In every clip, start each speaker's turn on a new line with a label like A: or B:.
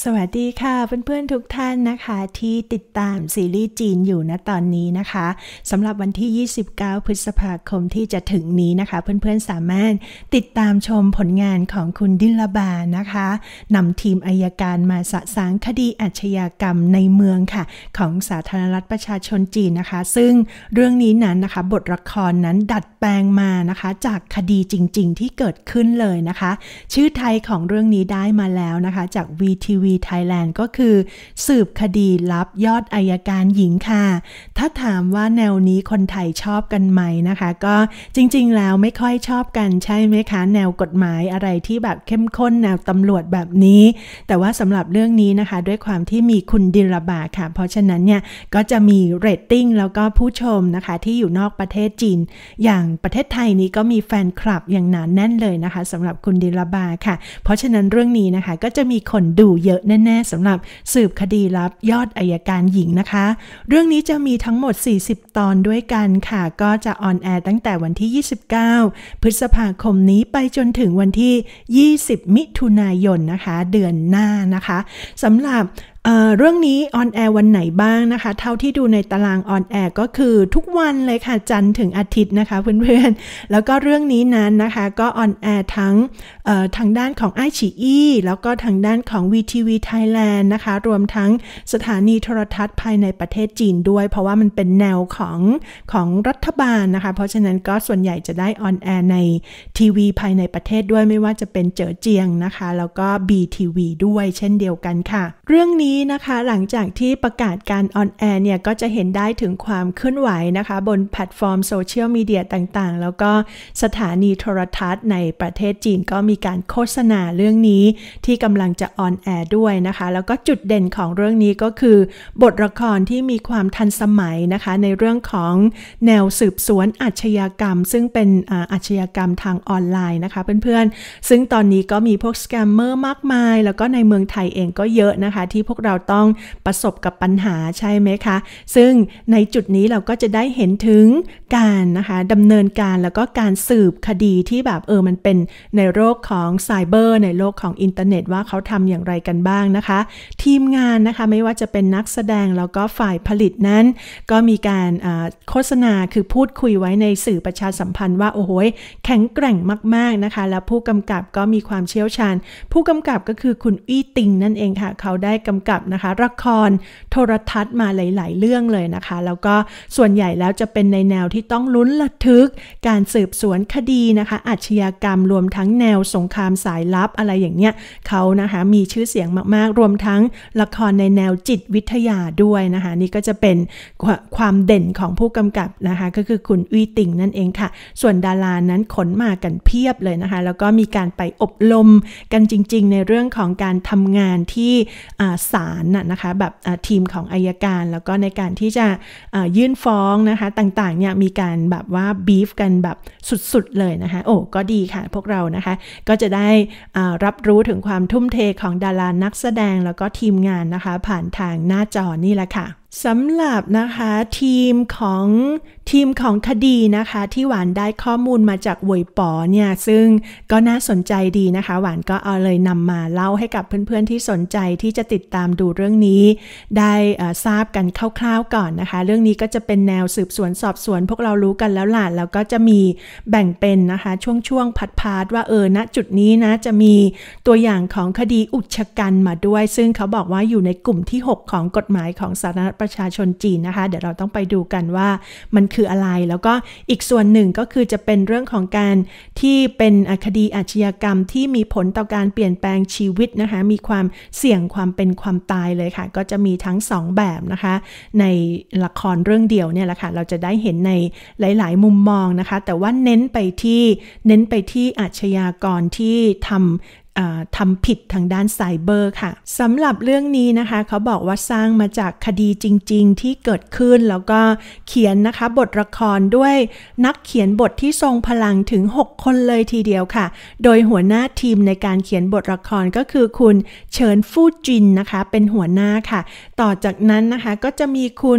A: สวัสดีค่ะเพื่อนๆทุกท่านนะคะที่ติดตามซีรีส์จีนอยู่ณตอนนี้นะคะสำหรับวันที่29พฤษภาคมที่จะถึงนี้นะคะเพื่อนๆสามารถติดตามชมผลงานของคุณดิลบานะคะนำทีมอัยการมาสะสางคดีอาชญากรรมในเมืองค่ะของสาธารณรัฐประชาชนจีนนะคะซึ่งเรื่องนี้นั้นนะคะบทละครนั้นดัดแปลงมานะคะจากคดีจริงๆที่เกิดขึ้นเลยนะคะชื่อไทยของเรื่องนี้ได้มาแล้วนะคะจาก VTV Thailand ก็คือสืบคดีลับยอดอัยการหญิงค่ะถ้าถามว่าแนวนี้คนไทยชอบกันไหมนะคะก็จริงๆแล้วไม่ค่อยชอบกันใช่ไหมคะแนวกฎหมายอะไรที่แบบเข้มข้นแนวตำรวจแบบนี้แต่ว่าสำหรับเรื่องนี้นะคะด้วยความที่มีคุณดิลบาค่ะเพราะฉะนั้นเนี่ยก็จะมีเรตติ้งแล้วก็ผู้ชมนะคะที่อยู่นอกประเทศจีนอย่างประเทศไทยนี้ก็มีแฟนคลับอย่างหนาแน่นเลยนะคะสำหรับคุณดิลบาค่ะเพราะฉะนั้นเรื่องนี้นะคะก็จะมีคนดูเยอะแน่ๆสำหรับสืบคดีลับยอดอัยการหญิงนะคะเรื่องนี้จะมีทั้งหมด40ตอนด้วยกันค่ะก็จะออนแอร์ตั้งแต่วันที่29พฤษภาคมนี้ไปจนถึงวันที่20มิถุนายนนะคะเดือนหน้านะคะสำหรับเรื่องนี้ออนแอร์วันไหนบ้างนะคะเท่าที่ดูในตารางออนแอร์ก็คือทุกวันเลยค่ะจันทร์ถึงอาทิตย์นะคะเพื่อนๆแล้วก็เรื่องนี้นั้นนะคะก็ออนแอร์ทั้งทางด้านของ iQIYI แล้วก็ทางด้านของ VTV Thailand นะคะรวมทั้งสถานีโทรทัศน์ภายในประเทศจีนด้วยเพราะว่ามันเป็นแนวของรัฐบาลนะคะเพราะฉะนั้นก็ส่วนใหญ่จะได้ออนแอร์ในทีวีภายในประเทศด้วยไม่ว่าจะเป็นเจ๋อเจียงนะคะแล้วก็ BTV ด้วยเช่นเดียวกันค่ะเรื่องนี้นะคะหลังจากที่ประกาศการออนแอร์เนี่ยก็จะเห็นได้ถึงความเคลื่อนไหวนะคะบนแพลตฟอร์มโซเชียลมีเดียต่างๆแล้วก็สถานีโทรทัศน์ในประเทศจีนก็มีการโฆษณาเรื่องนี้ที่กำลังจะออนแอร์ด้วยนะคะแล้วก็จุดเด่นของเรื่องนี้ก็คือบทละครที่มีความทันสมัยนะคะในเรื่องของแนวสืบสวนอาชญากรรมซึ่งเป็นอาชญากรรมทางออนไลน์นะคะเพื่อนๆซึ่งตอนนี้ก็มีพวกสแกมเมอร์มากมายแล้วก็ในเมืองไทยเองก็เยอะนะคะที่พวกเราต้องประสบกับปัญหาใช่ไหมคะซึ่งในจุดนี้เราก็จะได้เห็นถึงการนะคะดำเนินการแล้วก็การสืบคดีที่แบบมันเป็นในโลกของไซเบอร์ในโลกของอินเทอร์เน็ตว่าเขาทำอย่างไรกันบ้างนะคะทีมงานนะคะไม่ว่าจะเป็นนักแสดงแล้วก็ฝ่ายผลิตนั้นก็มีการโฆษณาคือพูดคุยไว้ในสื่อประชาสัมพันธ์ว่าโอ้โหแข็งแกร่งมากๆนะคะแล้วผู้กำกับก็มีความเชี่ยวชาญผู้กำกับก็คือคุณอี้ติงนั่นเองค่ะเขาได้กำกับนะคะละครโทรทัศน์มาหลายๆเรื่องเลยนะคะแล้วก็ส่วนใหญ่แล้วจะเป็นในแนวที่ต้องลุ้นระทึกการสืบสวนคดีนะคะอาชญากรรมรวมทั้งแนวสงครามสายลับอะไรอย่างเงี้ยเขานะคะมีชื่อเสียงมากๆรวมทั้งละครในแนวจิตวิทยาด้วยนะคะนี่ก็จะเป็นความเด่นของผู้กำกับนะคะก็คือคุณอี้ติงนั่นเองค่ะส่วนดารานั้นขนมากันเพียบเลยนะคะแล้วก็มีการไปอบรมกันจริงๆในเรื่องของการทำงานที่ศาลนะคะแบบทีมของอัยการแล้วก็ในการที่จะยื่นฟ้องนะคะต่างๆเนี่ยมีการแบบว่าบีฟกันแบบสุดๆเลยนะคะโอ้ก็ดีค่ะพวกเรานะคะก็จะได้รับรู้ถึงความทุ่มเทของดารานักแสดงแล้วก็ทีมงานนะคะผ่านทางหน้าจอนี่แหละค่ะสำหรับนะคะทีมของคดีนะคะที่หวานได้ข้อมูลมาจากเวยป๋อเนี่ยซึ่งก็น่าสนใจดีนะคะหวานก็เอาเลยนำมาเล่าให้กับเพื่อนๆที่สนใจที่จะติดตามดูเรื่องนี้ได้ทราบกันคร่าวๆก่อนนะคะเรื่องนี้ก็จะเป็นแนวสืบสวนสอบสวนพวกเรารู้กันแล้วล่ะแล้วก็จะมีแบ่งเป็นนะคะช่วงพาร์ทว่าณจุดนี้นะจะมีตัวอย่างของคดีอุกชะกันมาด้วยซึ่งเขาบอกว่าอยู่ในกลุ่มที่6ของกฎหมายของสาธารณรัฐประชาชนจีนนะคะเดี๋ยวเราต้องไปดูกันว่ามันคืออะไรแล้วก็อีกส่วนหนึ่งก็คือจะเป็นเรื่องของการที่เป็นคดีอาชญากรรมที่มีผลต่อการเปลี่ยนแปลงชีวิตนะคะมีความเสี่ยงความเป็นความตายเลยค่ะก็จะมีทั้ง2แบบนะคะในละครเรื่องเดียวเนี่ยแหละค่ะเราจะได้เห็นในหลายๆมุมมองนะคะแต่ว่าเน้นไปที่อาชญากรที่ทำผิดทางด้านไซเบอร์ค่ะสำหรับเรื่องนี้นะคะเขาบอกว่าสร้างมาจากคดีจริงๆที่เกิดขึ้นแล้วก็เขียนนะคะบทละครด้วยนักเขียนบทที่ทรงพลังถึง6คนเลยทีเดียวค่ะโดยหัวหน้าทีมในการเขียนบทละครก็คือคุณเฉินฟู่จินนะคะเป็นหัวหน้าค่ะต่อจากนั้นนะคะก็จะมีคุณ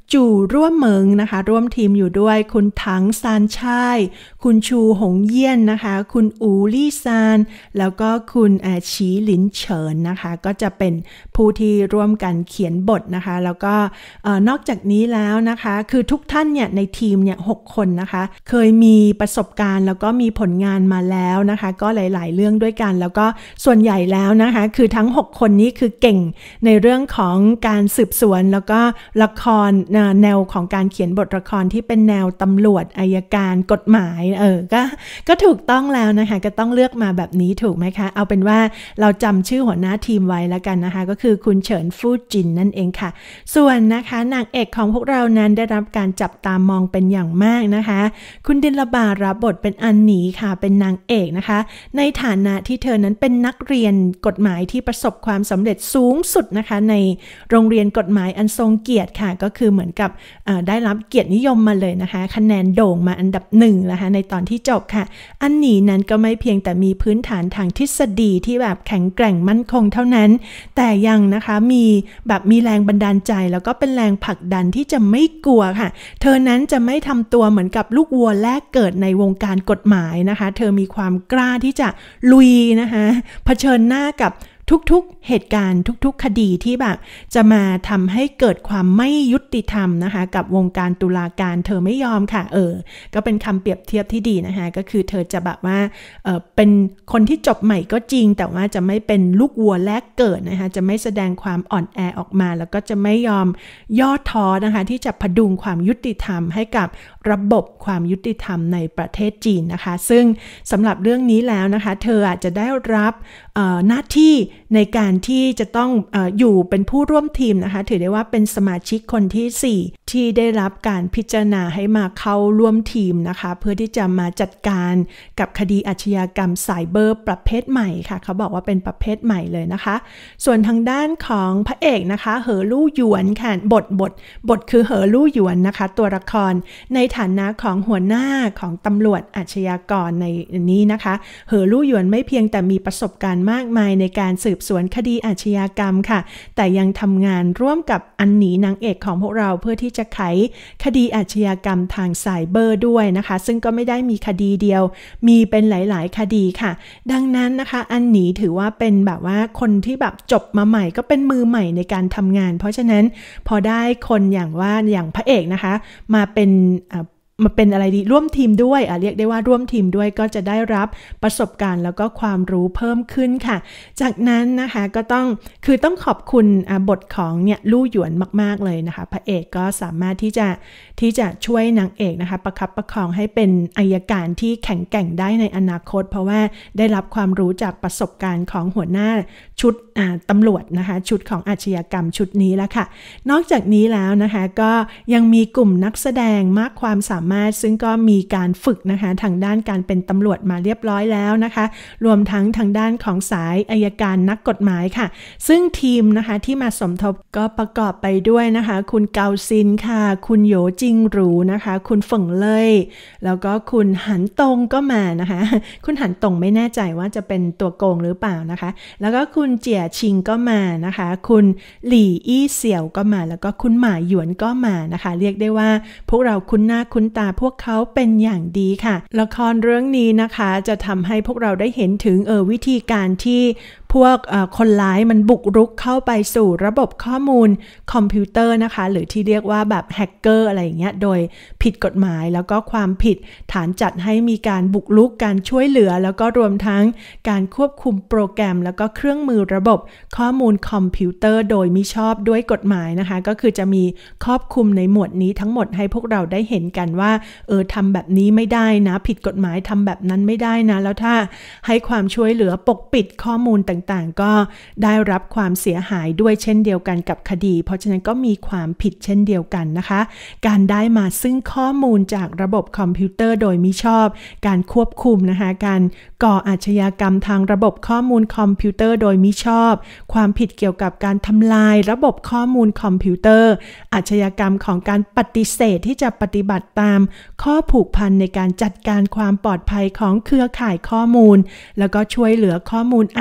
A: จู่ร่วมเมิงนะคะร่วมทีมอยู่ด้วยคุณถังซานช่ายคุณชูหงเยี่ยนนะคะคุณอูลี่ซานแล้วก็คุณฉีหลินเฉินนะคะก็จะเป็นผู้ที่ร่วมกันเขียนบทนะคะแล้วก็นอกจากนี้แล้วนะคะคือทุกท่านเนี่ยในทีมเนี่ย6คนนะคะเคยมีประสบการณ์แล้วก็มีผลงานมาแล้วนะคะก็หลายๆเรื่องด้วยกันแล้วก็ส่วนใหญ่แล้วนะคะคือทั้ง6คนนี้คือเก่งในเรื่องของการสืบสวนแล้วก็ละครแนวของการเขียนบทละครที่เป็นแนวตำรวจอัยการกฎหมายก็ถูกต้องแล้วนะคะก็ต้องเลือกมาแบบนี้ถูกไหมคะเอาเป็นว่าเราจำชื่อหัวหน้าทีมไว้แล้วกันนะคะก็คือคุณเฉินฟู่จินนั่นเองค่ะส่วนนะคะนางเอกของพวกเรานั้นได้รับการจับตามองเป็นอย่างมากนะคะคุณดิลบารับบทเป็นอันหนีค่ะเป็นนางเอกนะคะในฐานะที่เธอนั้นเป็นนักเรียนกฎหมายที่ประสบความสำเร็จสูงสุดนะคะในโรงเรียนกฎหมายอันทรงเกียรติค่ะก็คือเหมือนกับได้รับเกียรตินิยมมาเลยนะคะคะแนนโด่งมาอันดับ1นะคะในตอนที่จบค่ะอันหนีนั้นก็ไม่เพียงแต่มีพื้นฐานทางทฤษฎีที่แบบแข็งแกร่งมั่นคงเท่านั้นแต่ยังนะคะมีแรงบันดาลใจแล้วก็เป็นแรงผลักดันที่จะไม่กลัวค่ะเธอนั้นจะไม่ทำตัวเหมือนกับลูกวัวแรกเกิดในวงการกฎหมายนะคะเธอมีความกล้าที่จะลุยนะคะเผชิญหน้ากับทุกๆเหตุการณ์ทุกๆคดีที่แบบจะมาทำให้เกิดความไม่ยุติธรรมนะคะกับวงการตุลาการเธอไม่ยอมค่ะก็เป็นคำเปรียบเทียบที่ดีนะคะก็คือเธอจะแบบว่าเป็นคนที่จบใหม่ก็จริงแต่ว่าจะไม่เป็นลูกวัวแรกเกิดนะคะจะไม่แสดงความอ่อนแอออกมาแล้วก็จะไม่ยอมย่อท้อนะคะที่จะพดุงความยุติธรรมให้กับระบบความยุติธรรมในประเทศจีนนะคะซึ่งสำหรับเรื่องนี้แล้วนะคะเธออาจจะได้รับหน้าที่ในการที่จะต้องอยู่เป็นผู้ร่วมทีมนะคะถือได้ว่าเป็นสมาชิกคนที่4ที่ได้รับการพิจารณาให้มาเข้าร่วมทีมนะคะเพื่อที่จะมาจัดการกับคดีอาชญากรรมไซเบอร์ประเภทใหม่ค่ะเขาบอกว่าเป็นประเภทใหม่เลยนะคะส่วนทางด้านของพระเอกนะคะเหอลู่หยวนค่ะบทคือเหอลู่หยวนนะคะตัวละครในฐานะของหัวหน้าของตำรวจอาชญากรในนี้นะคะเหอลู่หยวนไม่เพียงแต่มีประสบการณ์มากมายในการสืบสวนคดีอาชญากรรมค่ะแต่ยังทำงานร่วมกับอันหนีนางเอกของพวกเราเพื่อที่จะไขคดีอาชญากรรมทางไซเบอร์ด้วยนะคะซึ่งก็ไม่ได้มีคดีเดียวมีเป็นหลายๆคดีค่ะดังนั้นนะคะอันหนีถือว่าเป็นแบบว่าคนที่แบบจบมาใหม่ก็เป็นมือใหม่ในการทำงานเพราะฉะนั้นพอได้คนอย่างพระเอกนะคะมาเป็นอะไรดีร่วมทีมด้วยเรียกได้ว่าร่วมทีมด้วยก็จะได้รับประสบการณ์แล้วก็ความรู้เพิ่มขึ้นค่ะจากนั้นนะคะก็ต้องขอบคุณบทของเนี่ยลู่หยวนมากๆเลยนะคะพระเอกก็สามารถที่จะช่วยนางเอกนะคะประคับประคองให้เป็นอัยการที่แข็งแกร่งได้ในอนาคตเพราะว่าได้รับความรู้จากประสบการณ์ของหัวหน้าชุดตำรวจนะคะชุดของอาชญากรรมชุดนี้แล้วค่ะนอกจากนี้แล้วนะคะก็ยังมีกลุ่มนักแสดงมากความสามารถซึ่งก็มีการฝึกนะคะทางด้านการเป็นตำรวจมาเรียบร้อยแล้วนะคะรวมทั้งทางด้านของสายอัยการนักกฎหมายค่ะซึ่งทีมนะคะที่มาสมทบก็ประกอบไปด้วยนะคะคุณเกาซินค่ะคุณโหยจิงหรูนะคะคุณฝงเล่ยแล้วก็คุณหันตงก็มานะคะคุณหันตงไม่แน่ใจว่าจะเป็นตัวโกงหรือเปล่านะคะแล้วก็คุณเจี๋ยชิงก็มานะคะคุณหลี่อี้เสี่ยวก็มาแล้วก็คุณหม่าหยวนก็มานะคะเรียกได้ว่าพวกเราคุ้นหน้าคุ้นตาพวกเขาเป็นอย่างดีค่ะละครเรื่องนี้นะคะจะทำให้พวกเราได้เห็นถึงวิธีการที่พวกคนร้ายมันบุกรุกเข้าไปสู่ระบบข้อมูลคอมพิวเตอร์นะคะหรือที่เรียกว่าแบบแฮกเกอร์อะไรอย่างเงี้ยโดยผิดกฎหมายแล้วก็ความผิดฐานจัดให้มีการบุกรุกการช่วยเหลือแล้วก็รวมทั้งการควบคุมโปรแกรมแล้วก็เครื่องมือระบบข้อมูลคอมพิวเตอร์โดยมิชอบด้วยกฎหมายนะคะก็คือจะมีครอบคลุมในหมวดนี้ทั้งหมดให้พวกเราได้เห็นกันว่าทำแบบนี้ไม่ได้นะผิดกฎหมายทำแบบนั้นไม่ได้นะแล้วถ้าให้ความช่วยเหลือปกปิดข้อมูลต่างๆก็ได้รับความเสียหายด้วยเช่นเดียวกันกับคดีเพราะฉะนั้นก็มีความผิดเช่นเดียวกันนะคะการได้มาซึ่งข้อมูลจากระบบคอมพิวเตอร์โดยมิชอบการควบคุมนะคะการก่ออาชญากรรมทางระบบข้อมูลคอมพิวเตอร์โดยมิชอบความผิดเกี่ยวกับการทำลายระบบข้อมูลคอมพิวเตอร์อาชญากรรมของการปฏิเสธที่จะปฏิบัติตามข้อผูกพันในการจัดการความปลอดภัยของเครือข่ายข้อมูลแล้วก็ช่วยเหลือข้อมูลอาชญา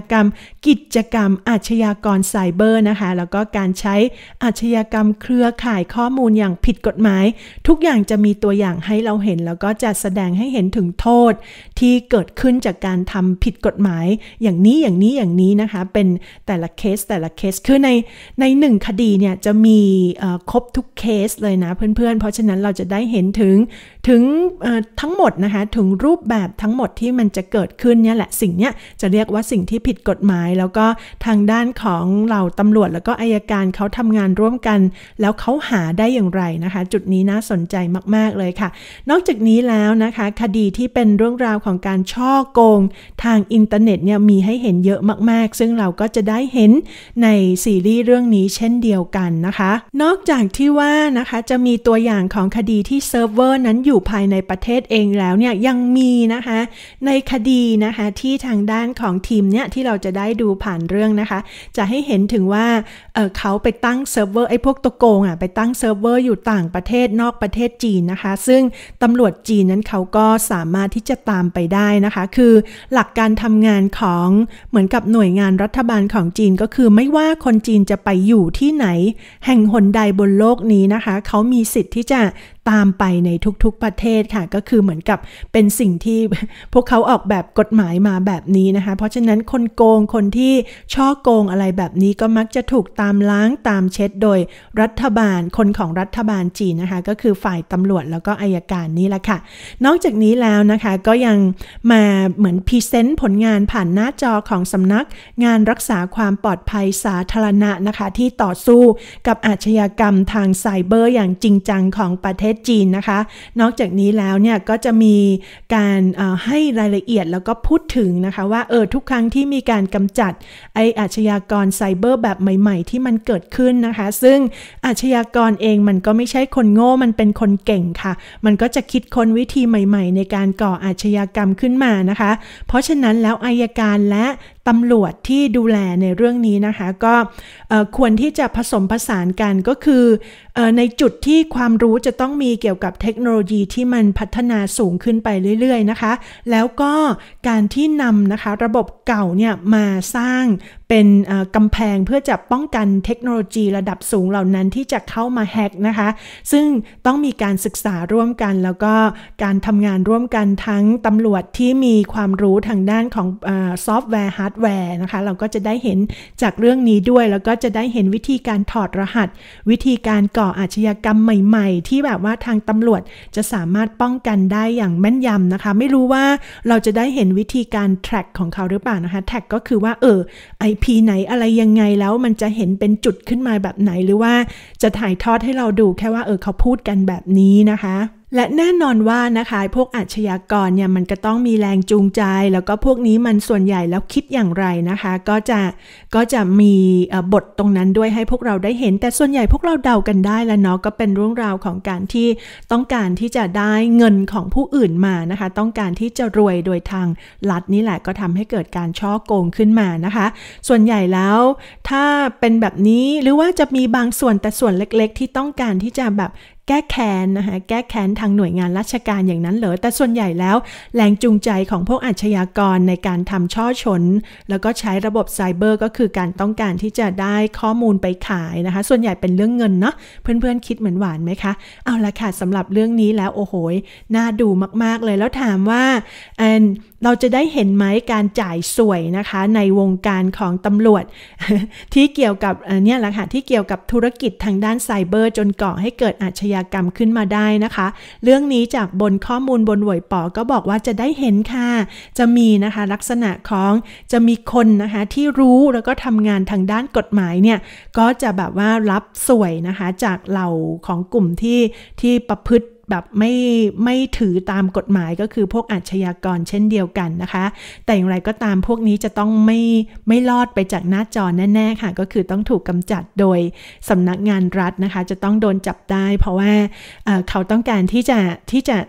A: กรรมกิจกรรมอาชญากรไซเบอร์นะคะแล้วก็การใช้อาชญากรรมเครือข่ายข้อมูลอย่างผิดกฎหมายทุกอย่างจะมีตัวอย่างให้เราเห็นแล้วก็จะแสดงให้เห็นถึงโทษที่เกิดขึ้นจากการทำผิดกฎหมายอย่างนี้นะคะเป็นแต่ละเคสคือในหนึ่งคดีเนี่ยจะมีครบทุกเคสเลยนะเพื่อนๆเพราะฉะนั้นเราจะได้เห็นถึงทั้งหมดนะคะถึงรูปแบบทั้งหมดที่มันจะเกิดขึ้นเนี่ยแหละสิ่งเนี้ยจะเรียกว่าสิ่งที่ผิดกฎหมายแล้วก็ทางด้านของเราตำรวจแล้วก็อัยการเขาทำงานร่วมกันแล้วเขาหาได้อย่างไรนะคะจุดนี้น่าสนใจมากๆเลยค่ะนอกจากนี้แล้วนะคะคดีที่เป็นเรื่องราวของการฉ้อโกงทางอินเทอร์เน็ตเนี่ยมีให้เห็นเยอะมากๆซึ่งเราก็จะได้เห็นในซีรีส์เรื่องนี้เช่นเดียวกันนะคะนอกจากที่ว่านะคะจะมีตัวอย่างของคดีที่เซิร์ฟเวอร์นั้นอยู่ภายในประเทศเองแล้วเนี่ยยังมีนะคะในคดีนะคะที่ทางด้านของทีมเนี่ยที่เราจะได้ดูผ่านเรื่องนะคะจะให้เห็นถึงว่าเขาไปตั้งเซิร์ฟเวอร์ไอ้พวกตัวโกงไปตั้งเซิร์ฟเวอร์อยู่ต่างประเทศนอกประเทศจีนนะคะซึ่งตำรวจจีนนั้นเขาก็สามารถที่จะตามไปได้นะคะคือหลักการทำงานของเหมือนกับหน่วยงานรัฐบาลของจีนก็คือไม่ว่าคนจีนจะไปอยู่ที่ไหนแห่งหนใดบนโลกนี้นะคะเขามีสิทธิ์ที่จะตามไปในทุกๆประเทศค่ะก็คือเหมือนกับเป็นสิ่งที่พวกเขาออกแบบกฎหมายมาแบบนี้นะคะเพราะฉะนั้นคนโกงคนที่ช่อโกงอะไรแบบนี้ก็มักจะถูกตามล้างตามเช็ดโดยรัฐบาลคนของรัฐบาลจีนนะคะก็คือฝ่ายตำรวจแล้วก็อัยการนี่แหละค่ะนอกจากนี้แล้วนะคะก็ยังมาเหมือนพรีเซนต์ผลงานผ่านหน้าจอของสำนักงานรักษาความปลอดภัยสาธารณะนะคะที่ต่อสู้กับอาชญากรรมทางไซเบอร์อย่างจริงจังของประเทศจีนนะคะนอกจากนี้แล้วเนี่ยก็จะมีการให้รายละเอียดแล้วก็พูดถึงนะคะว่าทุกครั้งที่มีการกำจัดไอ้อาชญากรไซเบอร์แบบใหม่ๆที่มันเกิดขึ้นนะคะซึ่งอาชญากรเองมันก็ไม่ใช่คนโง่มันเป็นคนเก่งค่ะมันก็จะคิดค้นวิธีใหม่ๆในการก่ออาชญากรรมขึ้นมานะคะเพราะฉะนั้นแล้วอัยการและตำรวจที่ดูแลในเรื่องนี้นะคะก็ควรที่จะผสมผสานกันก็คือในจุดที่ความรู้จะต้องมีเกี่ยวกับเทคโนโลยีที่มันพัฒนาสูงขึ้นไปเรื่อยๆนะคะแล้วก็การที่นำนะคะระบบเก่าเนี่ยมาสร้างเป็นกำแพงเพื่อจะป้องกันเทคโนโลยีระดับสูงเหล่านั้นที่จะเข้ามาแฮกนะคะซึ่งต้องมีการศึกษาร่วมกันแล้วก็การทำงานร่วมกันทั้งตำรวจที่มีความรู้ทางด้านของซอฟต์แวร์ฮาร์ดแวร์นะคะเราก็จะได้เห็นจากเรื่องนี้ด้วยแล้วก็จะได้เห็นวิธีการถอดรหัสวิธีการก่ออาชญากรรมใหม่ๆที่แบบว่าทางตำรวจจะสามารถป้องกันได้อย่างแม่นยำนะคะไม่รู้ว่าเราจะได้เห็นวิธีการ track ของเขาหรือเปล่านะคะแท็กก็คือว่าIP ไหนอะไรยังไงแล้วมันจะเห็นเป็นจุดขึ้นมาแบบไหนหรือว่าจะถ่ายทอดให้เราดูแค่ว่าเขาพูดกันแบบนี้นะคะและแน่นอนว่านะคะพวกอาชญากรเนี่ยมันก็ต้องมีแรงจูงใจแล้วก็พวกนี้มันส่วนใหญ่แล้วคิดอย่างไรนะคะก็จะมีบทตรงนั้นด้วยให้พวกเราได้เห็นแต่ส่วนใหญ่พวกเราเดากันได้แล้วเนาะก็เป็นเรื่องราวของการที่ต้องการที่จะได้เงินของผู้อื่นมานะคะต้องการที่จะรวยโดยทางลัดนี่แหละก็ทำให้เกิดการฉ้อโกงขึ้นมานะคะส่วนใหญ่แล้วถ้าเป็นแบบนี้หรือว่าจะมีบางส่วนแต่ส่วนเล็กๆที่ต้องการที่จะแบบแก้แค้นนะคะแก้แค้นทางหน่วยงานราชการอย่างนั้นเหรอแต่ส่วนใหญ่แล้วแรงจูงใจของพวกอาชญากรในการทำช่อฉนแล้วก็ใช้ระบบไซเบอร์ก็คือการต้องการที่จะได้ข้อมูลไปขายนะคะส่วนใหญ่เป็นเรื่องเงินเนาะเพื่อนๆคิดเหมือนหวานไหมคะเอาละค่ะสำหรับเรื่องนี้แล้วโอ้โหน่าดูมากๆเลยแล้วถามว่าเราจะได้เห็นไหมการจ่ายสวยนะคะในวงการของตำรวจ ที่เกี่ยวกับเนี่ยแหละค่ะที่เกี่ยวกับธุรกิจทางด้านไซเบอร์จนก่อให้เกิดอาชญากรรมขึ้นมาได้นะคะเรื่องนี้จากบนข้อมูลบนหวยป๋อก็บอกว่าจะได้เห็นค่ะจะมีนะคะลักษณะของจะมีคนนะคะที่รู้แล้วก็ทำงานทางด้านกฎหมายเนี่ยก็จะแบบว่ารับสวยนะคะจากเหล่าของกลุ่มที่ประพฤติแบบไม่ถือตามกฎหมายก็คือพวกอาชญากรเช่นเดียวกันนะคะแต่อย่างไรก็ตามพวกนี้จะต้องไม่รอดไปจากหน้าจอแน่ๆค่ะก็คือต้องถูกกำจัดโดยสำนักงานรัฐนะคะจะต้องโดนจับได้เพราะว่าเขาต้องการที่จะ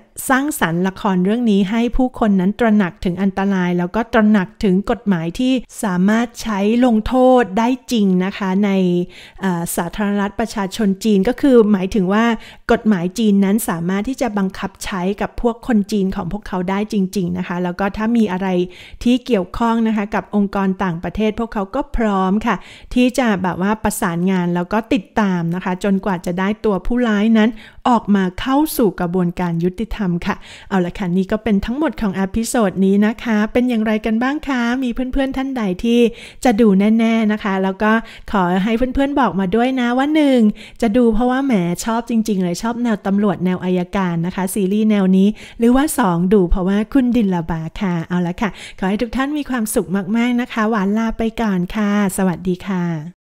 A: สร้างสรรค์ละครเรื่องนี้ให้ผู้คนนั้นตระหนักถึงอันตรายแล้วก็ตระหนักถึงกฎหมายที่สามารถใช้ลงโทษได้จริงนะคะในสาธารณรัฐประชาชนจีนก็คือหมายถึงว่ากฎหมายจีนนั้นสามารถที่จะบังคับใช้กับพวกคนจีนของพวกเขาได้จริงๆนะคะแล้วก็ถ้ามีอะไรที่เกี่ยวข้องนะคะกับองค์กรต่างประเทศพวกเขาก็พร้อมค่ะที่จะแบบว่าประสานงานแล้วก็ติดตามนะคะจนกว่าจะได้ตัวผู้ร้ายนั้นออกมาเข้าสู่กระบวนการยุติธรรมค่ะเอาละค่ะนี่ก็เป็นทั้งหมดของอพิโซดนี้นะคะเป็นอย่างไรกันบ้างคะมีเพื่อนๆท่านใดที่จะดูแน่ๆนะคะแล้วก็ขอให้เพื่อนๆบอกมาด้วยนะว่า1จะดูเพราะว่าแหมชอบจริงๆเลยชอบแนวตำรวจแนวอัยการนะคะซีรีส์แนวนี้หรือว่า2ดูเพราะว่าคุณดิลบาค่ะเอาละค่ะขอให้ทุกท่านมีความสุขมากๆนะคะหวานลาไปก่อนค่ะสวัสดีค่ะ